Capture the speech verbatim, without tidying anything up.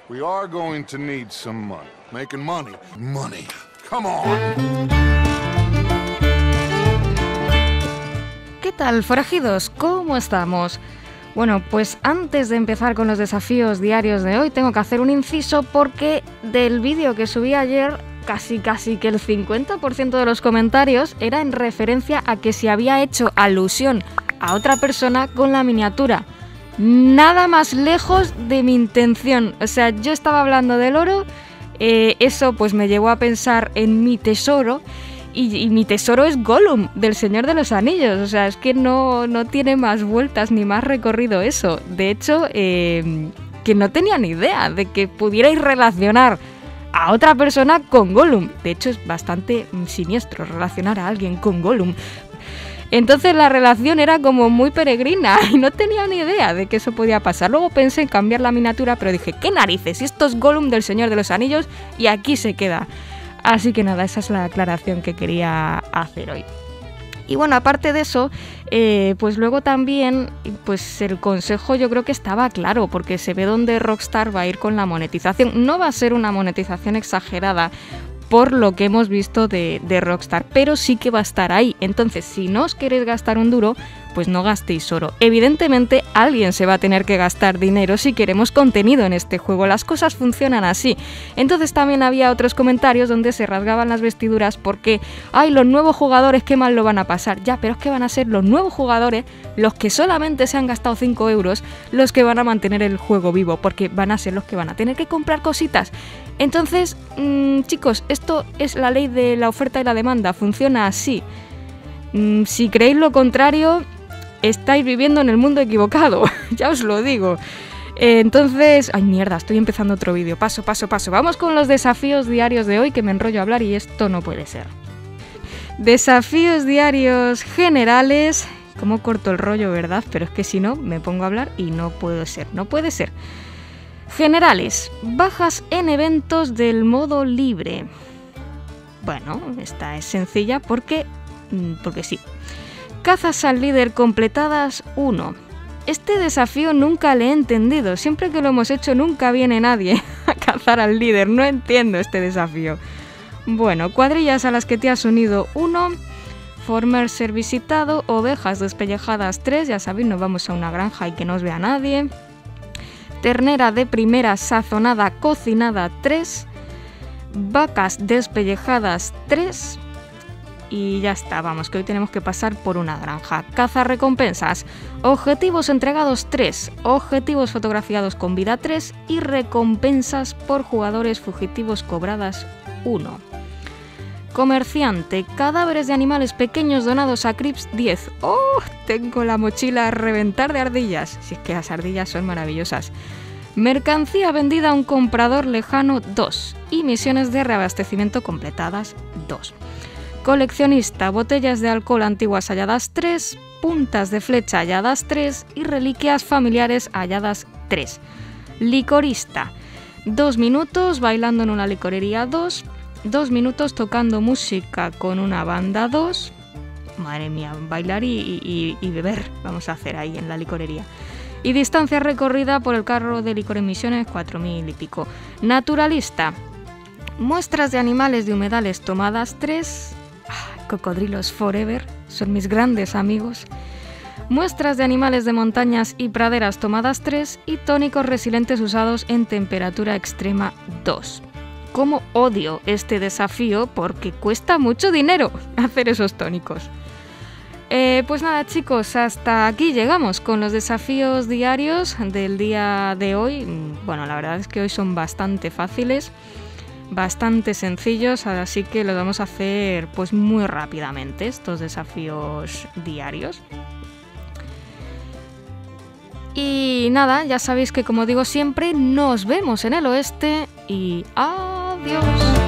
We are going to need some money. Making money. Money. Come on. ¿Qué tal, forajidos? ¿Cómo estamos? Bueno, pues antes de empezar con los desafíos diarios de hoy, tengo que hacer un inciso porque del vídeo que subí ayer, casi casi que el cincuenta por ciento de los comentarios era en referencia a que se había hecho alusión a otra persona con la miniatura. Nada más lejos de mi intención. O sea, yo estaba hablando del oro, eh, eso pues me llevó a pensar en mi tesoro, y, y mi tesoro es Gollum, del Señor de los Anillos. O sea, es que no, no tiene más vueltas ni más recorrido eso. De hecho, eh, que no tenía ni idea de que pudierais relacionar a otra persona con Gollum. De hecho, es bastante siniestro relacionar a alguien con Gollum. Entonces la relación era como muy peregrina y no tenía ni idea de que eso podía pasar. Luego pensé en cambiar la miniatura, pero dije, ¿qué narices? Esto es Gollum del Señor de los Anillos y aquí se queda. Así que nada, esa es la aclaración que quería hacer hoy. Y bueno, aparte de eso, eh, pues luego también, pues el consejo yo creo que estaba claro, porque se ve dónde Rockstar va a ir con la monetización. No va a ser una monetización exagerada, por lo que hemos visto de, de Rockstar, pero sí que va a estar ahí. Entonces, si no os queréis gastar un duro, pues no gastéis oro. Evidentemente, alguien se va a tener que gastar dinero si queremos contenido en este juego. Las cosas funcionan así. Entonces también había otros comentarios donde se rasgaban las vestiduras porque, ay, los nuevos jugadores qué mal lo van a pasar. Ya, pero es que van a ser los nuevos jugadores, los que solamente se han gastado cinco euros, los que van a mantener el juego vivo, porque van a ser los que van a tener que comprar cositas. Entonces, mmm, chicos, esto es la ley de la oferta y la demanda, funciona así. Mm, si creéis lo contrario, estáis viviendo en el mundo equivocado, ya os lo digo. Eh, entonces, ay mierda, estoy empezando otro vídeo, paso, paso, paso. Vamos con los desafíos diarios de hoy, que me enrollo a hablar y esto no puede ser. Desafíos diarios generales. Cómo corto el rollo, ¿verdad? Pero es que si no, me pongo a hablar y no puede ser, no puede ser. Generales, bajas en eventos del modo libre. Bueno, esta es sencilla porque, porque sí. Cazas al líder completadas uno. Este desafío nunca le he entendido. Siempre que lo hemos hecho nunca viene nadie a cazar al líder. No entiendo este desafío. Bueno, cuadrillas a las que te has unido uno. Former ser visitado. Ovejas despellejadas tres. Ya sabéis, nos vamos a una granja y que no os vea nadie. Ternera de primera sazonada cocinada tres, vacas despellejadas tres y ya está, vamos, que hoy tenemos que pasar por una granja. Caza recompensas, objetivos entregados tres, objetivos fotografiados con vida tres y recompensas por jugadores fugitivos cobradas uno. Comerciante, cadáveres de animales pequeños donados a Crips diez. ¡Oh! Tengo la mochila a reventar de ardillas. Si es que las ardillas son maravillosas. Mercancía vendida a un comprador lejano dos. Y misiones de reabastecimiento completadas dos. Coleccionista, botellas de alcohol antiguas halladas tres. Puntas de flecha halladas tres. Y reliquias familiares halladas tres. Licorista, dos minutos bailando en una licorería dos. Dos minutos tocando música con una banda dos. Madre mía, bailar y, y, y beber vamos a hacer ahí en la licorería. Y distancia recorrida por el carro de licor en Misiones cuatro mil y pico. Naturalista. Muestras de animales de humedales tomadas tres. Ah, cocodrilos forever, son mis grandes amigos. Muestras de animales de montañas y praderas tomadas tres. Y tónicos resilientes usados en temperatura extrema dos. Cómo odio este desafío porque cuesta mucho dinero hacer esos tónicos. Eh, pues nada, chicos, hasta aquí llegamos con los desafíos diarios del día de hoy. Bueno, la verdad es que hoy son bastante fáciles, bastante sencillos, así que los vamos a hacer pues muy rápidamente, estos desafíos diarios. Y nada, ya sabéis que como digo siempre, nos vemos en el oeste y adiós.